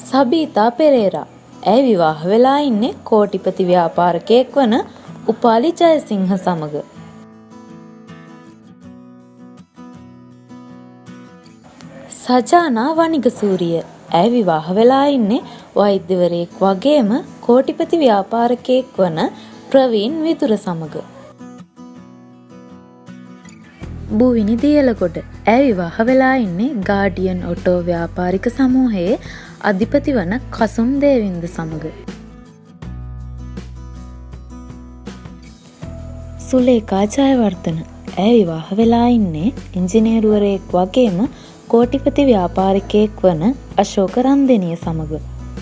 සබීතා පෙරේරා. ඇය විවාහ වෙලා ඉන්නේ කෝටිපති ව්‍යාපාරිකයෙක් වන උපාලි ජයසිංහ සමග. සජානා වනිගසූරිය. ඇය විවාහ වෙලා ඉන්නේ වෛද්‍යවරයෙක් වගේම කෝටිපති ව්‍යාපාරිකයෙක් වන ප්‍රවීන් විදුර සමග. බුවිනි දියලගොඩ. ඇය විවාහ වෙලා ඉන්නේ ගාඩියන් ඔටෝ ව්‍යාපාරික සමූහයේ අධිපති වන කසුම් දේවින්ද සමග. සුලේකා ජයවර්ධන. ඇය විවාහ වෙලා ඉන්නේ ඉංජිනේරුවරයෙක් වගේම කෝටිපති ව්‍යාපාරිකයෙක් වන අශෝක රන්දෙනිය සමග.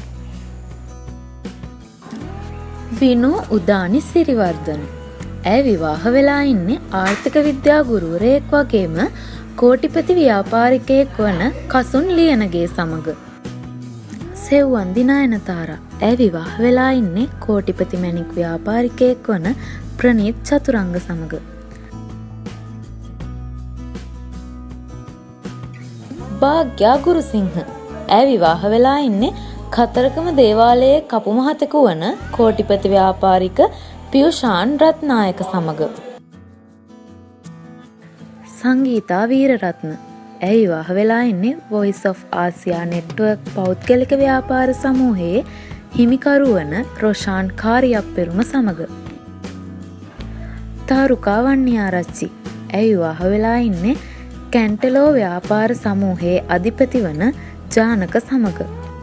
විනු උදානි සිරිවර්ධන. ඇය විවාහ වෙලා ඉන්නේ ආර්ථික විද්‍යා ගුරුවරයෙක් වගේම කෝටිපති ව්‍යාපාරිකයෙක් වන කසුන් ලියනගේ සමග. සෙව්වන්දි නයනතාරා. ඇය විවාහ වෙලා ඉන්නේ කෝටිපති මැණික් ව්‍යාපාරිකයෙක් වන ප්‍රනීත් චතුරංග සමග. භාග්‍යා ගුරුසිංහ. ඇය විවාහ වෙලා ඉන්නේ කතරගම දේවාලයේ කපු මහතෙකු වන කෝටිපති ව්‍යාපාරික පියුෂාන් රත්නායක සමග. සංගීතා වීරරත්න. ඇය විවාහ වෙලා ඉන්නේ වොයිස් ඔෆ් ආසියා නෙට්වර්ක් පෞද්ගලික ව්‍යාපාර සමූහයේ හිමිකරු වන රොෂාන් කාරියප්පෙරුම සමග. තාරුකා වන්නිආරච්චි. ඇය විවාහ වෙලා ඉන්නේ කැන්ටලෝ ව්‍යාපාර සමූහයේ අධිපති වන ජානක සමග.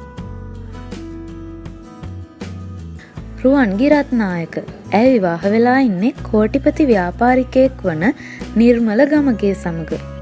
රුවන්ගි රත්නායක. ඇය විවාහ වෙලා ඉන්නේ කෝටිපති ව්‍යාපාරිකයෙක් වන නිර්මල ගමගේ සමග.